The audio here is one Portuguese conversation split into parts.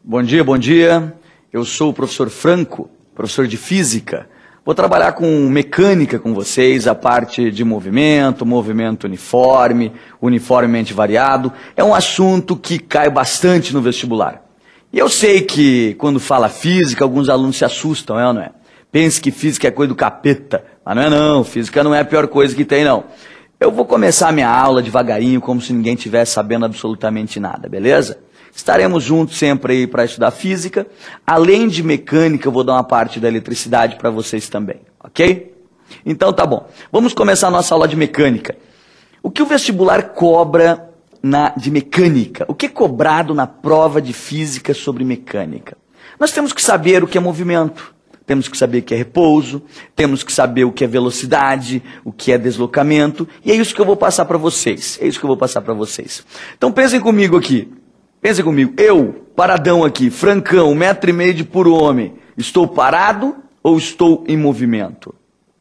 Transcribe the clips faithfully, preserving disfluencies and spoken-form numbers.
Bom dia, bom dia. Eu sou o professor Franco, professor de Física. Vou trabalhar com mecânica com vocês, a parte de movimento, movimento uniforme, uniformemente variado. É um assunto que cai bastante no vestibular. E eu sei que quando fala física, alguns alunos se assustam, é ou não é? Pense que física é coisa do capeta, mas não é não, física não é a pior coisa que tem não. Eu vou começar a minha aula devagarinho, como se ninguém estivesse sabendo absolutamente nada, beleza? Estaremos juntos sempre aí para estudar física. Além de mecânica, eu vou dar uma parte da eletricidade para vocês também, ok? Então tá bom. Vamos começar a nossa aula de mecânica. O que o vestibular cobra na, de mecânica? O que é cobrado na prova de física sobre mecânica? Nós temos que saber o que é movimento. Temos que saber o que é repouso, temos que saber o que é velocidade, o que é deslocamento, e é isso que eu vou passar para vocês. É isso que eu vou passar para vocês. Então pensem comigo aqui. Pensem comigo, eu, paradão aqui, francão, um metro e meio de puro homem, estou parado ou estou em movimento?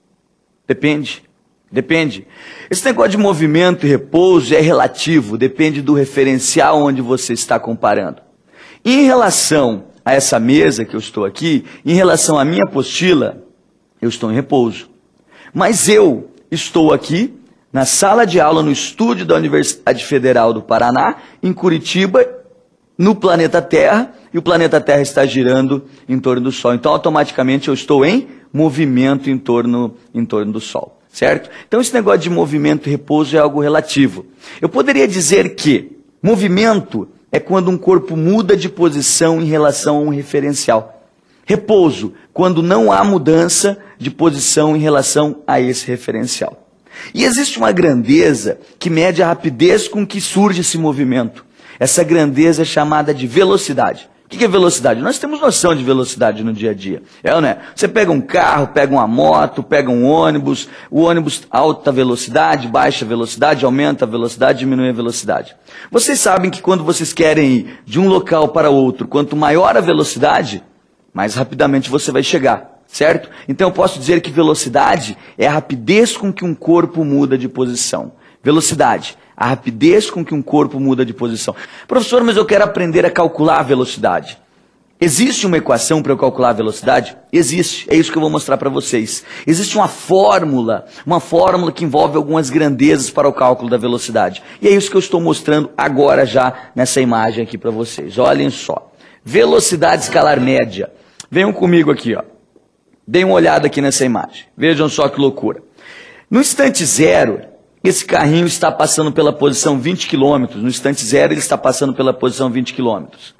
Depende, depende. Esse negócio de movimento e repouso é relativo, depende do referencial onde você está comparando. E em relação a essa mesa que eu estou aqui, em relação à minha apostila, eu estou em repouso. Mas eu estou aqui na sala de aula, no estúdio da Universidade Federal do Paraná, em Curitiba, no planeta Terra, e o planeta Terra está girando em torno do Sol. Então, automaticamente, eu estou em movimento em torno, em torno do Sol, certo? Então, esse negócio de movimento e repouso é algo relativo. Eu poderia dizer que movimento é quando um corpo muda de posição em relação a um referencial. Repouso, quando não há mudança de posição em relação a esse referencial. E existe uma grandeza que mede a rapidez com que surge esse movimento. Essa grandeza é chamada de velocidade. O que é velocidade? Nós temos noção de velocidade no dia a dia. É ou não é? Você pega um carro, pega uma moto, pega um ônibus, o ônibus alta velocidade, baixa velocidade, aumenta a velocidade, diminui a velocidade. Vocês sabem que quando vocês querem ir de um local para outro, quanto maior a velocidade, mais rapidamente você vai chegar, certo? Então eu posso dizer que velocidade é a rapidez com que um corpo muda de posição. Velocidade, a rapidez com que um corpo muda de posição. Professor, mas eu quero aprender a calcular a velocidade. Existe uma equação para eu calcular a velocidade? Existe, é isso que eu vou mostrar para vocês. Existe uma fórmula, uma fórmula que envolve algumas grandezas para o cálculo da velocidade. E é isso que eu estou mostrando agora já nessa imagem aqui para vocês. Olhem só. Velocidade escalar média. Venham comigo aqui, ó. Deem uma olhada aqui nessa imagem. Vejam só que loucura. No instante zero, esse carrinho está passando pela posição vinte quilômetros. No instante zero, ele está passando pela posição vinte quilômetros.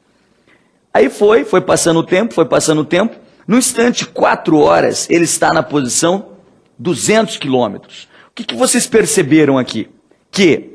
Aí foi, foi passando o tempo, foi passando o tempo. No instante quatro horas, ele está na posição duzentos quilômetros. O que, que vocês perceberam aqui? Que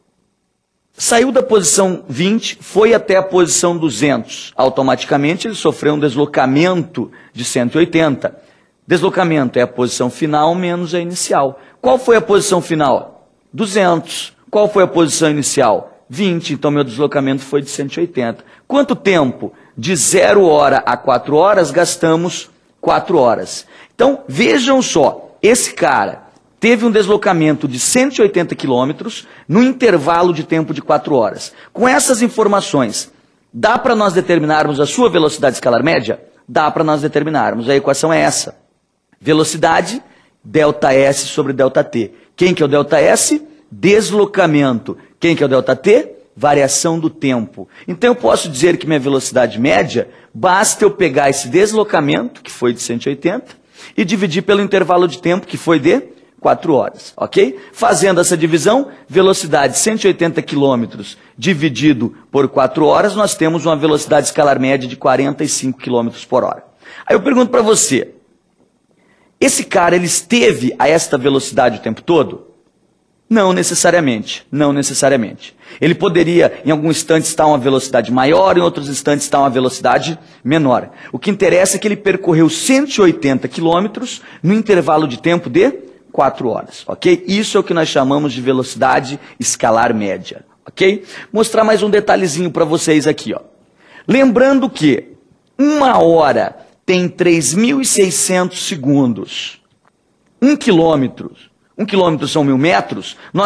saiu da posição vinte, foi até a posição duzentos. Automaticamente, ele sofreu um deslocamento de cento e oitenta. Deslocamento é a posição final menos a inicial. Qual foi a posição final? duzentos. Qual foi a posição inicial? vinte. Então, meu deslocamento foi de cento e oitenta. Quanto tempo? De zero hora a quatro horas, gastamos quatro horas. Então, vejam só. Esse cara teve um deslocamento de cento e oitenta quilômetros no intervalo de tempo de quatro horas. Com essas informações, dá para nós determinarmos a sua velocidade escalar média? Dá para nós determinarmos. A equação é essa. Velocidade, delta S sobre delta T. Quem que é o delta S? Deslocamento. Quem que é o delta T? Variação do tempo. Então eu posso dizer que minha velocidade média, basta eu pegar esse deslocamento, que foi de cento e oitenta, e dividir pelo intervalo de tempo, que foi de quatro horas, ok? Fazendo essa divisão, velocidade cento e oitenta quilômetros dividido por quatro horas, nós temos uma velocidade escalar média de quarenta e cinco quilômetros por hora. Aí eu pergunto para você, esse cara, ele esteve a esta velocidade o tempo todo? Não necessariamente, não necessariamente. Ele poderia, em algum instante, estar a uma velocidade maior, em outros instantes, estar a uma velocidade menor. O que interessa é que ele percorreu cento e oitenta quilômetros no intervalo de tempo de quatro horas, ok? Isso é o que nós chamamos de velocidade escalar média, ok? Mostrar mais um detalhezinho para vocês aqui, ó. Lembrando que uma hora tem três mil e seiscentos segundos. Um quilômetro, um quilômetro são mil metros, nós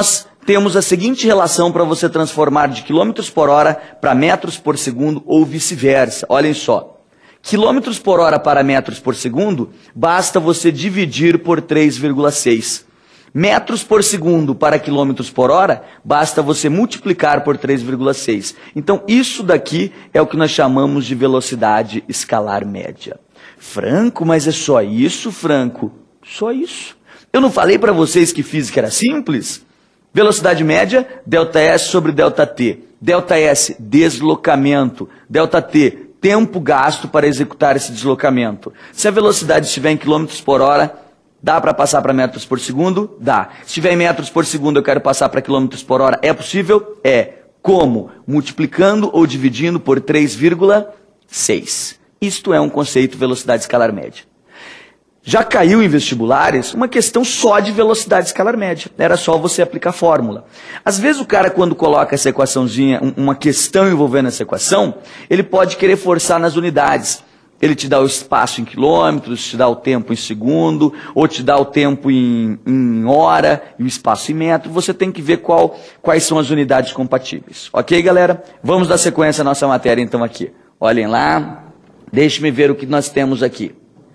temos a seguinte relação para você transformar de quilômetros por hora para metros por segundo ou vice-versa. Olhem só. Quilômetros por hora para metros por segundo, basta você dividir por três vírgula seis. Metros por segundo para quilômetros por hora, basta você multiplicar por três vírgula seis. Então, isso daqui é o que nós chamamos de velocidade escalar média. Franco, mas é só isso, Franco? Só isso. Eu não falei para vocês que física era simples? Velocidade média, ΔS sobre ΔT. ΔS, deslocamento. ΔT, tempo gasto para executar esse deslocamento. Se a velocidade estiver em quilômetros por hora, dá para passar para metros por segundo? Dá. Se estiver em metros por segundo, eu quero passar para quilômetros por hora. É possível? É. Como? Multiplicando ou dividindo por três vírgula seis. Isto é um conceito de velocidade escalar média. Já caiu em vestibulares uma questão só de velocidade escalar média. Era só você aplicar a fórmula. Às vezes o cara, quando coloca essa equaçãozinha, uma questão envolvendo essa equação, ele pode querer forçar nas unidades. Ele te dá o espaço em quilômetros, te dá o tempo em segundo, ou te dá o tempo em, em hora, e o espaço em metro. Você tem que ver qual, quais são as unidades compatíveis. Ok, galera? Vamos dar sequência à nossa matéria então aqui. Olhem lá. Deixe-me ver o que nós temos aqui.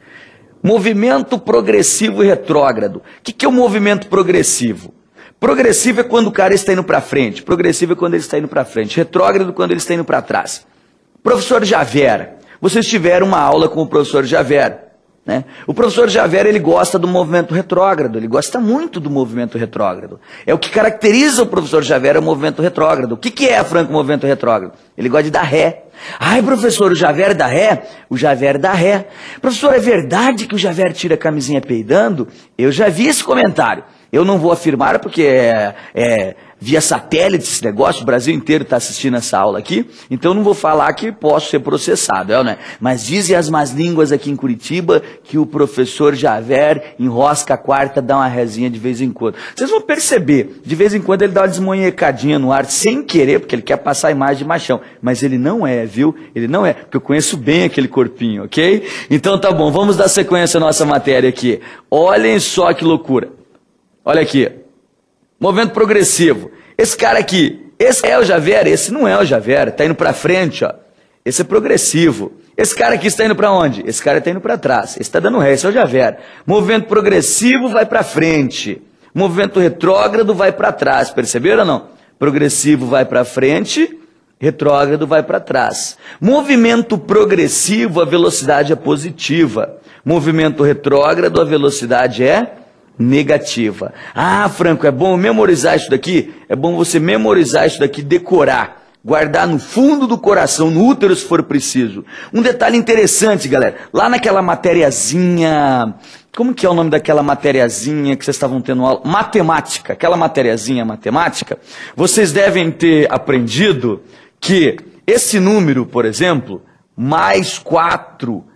Movimento progressivo e retrógrado. O que, que é o movimento progressivo? Progressivo é quando o cara está indo para frente. Progressivo é quando ele está indo para frente. Retrógrado quando ele está indo para trás. Professor Javer, vocês tiveram uma aula com o professor Javer, né? O professor Javer, ele gosta do movimento retrógrado. Ele gosta muito do movimento retrógrado. É o que caracteriza o professor Javer, é o movimento retrógrado. O que, que é, Franco, o movimento retrógrado? Ele gosta de dar ré. Ai, professor, o Javer dá ré? O Javer dá ré. Professor, é verdade que o Javer tira a camisinha peidando? Eu já vi esse comentário. Eu não vou afirmar porque é, é via satélite esse negócio, o Brasil inteiro está assistindo essa aula aqui, então eu não vou falar que posso ser processado, é, né? Mas dizem as más línguas aqui em Curitiba que o professor Javer enrosca a quarta, dá uma rezinha de vez em quando. Vocês vão perceber, de vez em quando ele dá uma desmonhecadinha no ar, sem querer, porque ele quer passar a imagem de machão, mas ele não é, viu? Ele não é, porque eu conheço bem aquele corpinho, ok? Então tá bom, vamos dar sequência à nossa matéria aqui. Olhem só que loucura. Olha aqui, movimento progressivo. Esse cara aqui, esse é o Javer, esse não é o Javer, está indo para frente, ó. Esse é progressivo. Esse cara aqui está indo para onde? Esse cara está indo para trás. Esse está dando ré, esse é o Javer. Movimento progressivo vai para frente. Movimento retrógrado vai para trás. Perceberam ou não? Progressivo vai para frente, retrógrado vai para trás. Movimento progressivo, a velocidade é positiva. Movimento retrógrado, a velocidade é negativa. Ah, Franco, é bom memorizar isso daqui? É bom você memorizar isso daqui, decorar, guardar no fundo do coração, no útero se for preciso. Um detalhe interessante, galera, lá naquela matériazinha, como que é o nome daquela matériazinha que vocês estavam tendo aula? Matemática, aquela matériazinha matemática, vocês devem ter aprendido que esse número, por exemplo, mais quatro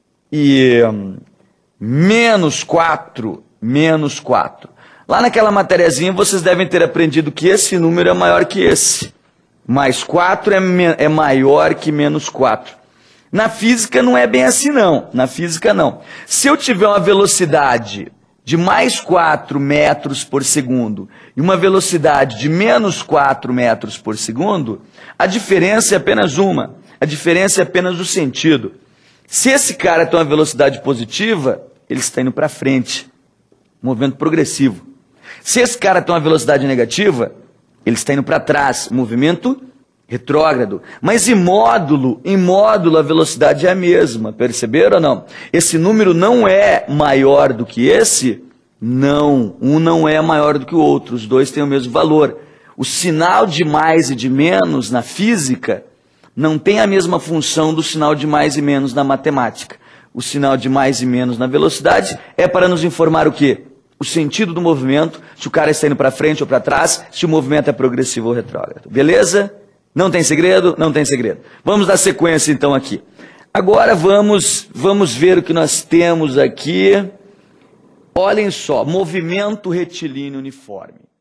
e hum, menos quatro, menos quatro. Lá naquela matériazinha vocês devem ter aprendido que esse número é maior que esse. Mais quatro é, é maior que menos quatro. Na física não é bem assim não. Na física não. Se eu tiver uma velocidade de mais quatro metros por segundo e uma velocidade de menos quatro metros por segundo, a diferença é apenas uma. A diferença é apenas o sentido. Se esse cara tem uma velocidade positiva, ele está indo para frente. Movimento progressivo. Se esse cara tem uma velocidade negativa, ele está indo para trás, movimento retrógrado. Mas em módulo, em módulo a velocidade é a mesma, perceberam ou não? Esse número não é maior do que esse? Não, um não é maior do que o outro, os dois têm o mesmo valor. O sinal de mais e de menos na física não tem a mesma função do sinal de mais e menos na matemática. O sinal de mais e menos na velocidade é para nos informar o quê? O sentido do movimento, se o cara está indo para frente ou para trás, se o movimento é progressivo ou retrógrado. Beleza? Não tem segredo? Não tem segredo. Vamos dar sequência então aqui. Agora vamos, vamos ver o que nós temos aqui. Olhem só, movimento retilíneo uniforme.